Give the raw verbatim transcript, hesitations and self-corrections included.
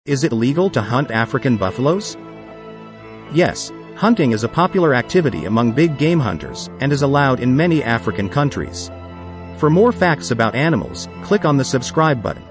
Is it legal to hunt African buffaloes? Yes, hunting is a popular activity among big game hunters, and is allowed in many African countries. For more facts about animals, click on the subscribe button.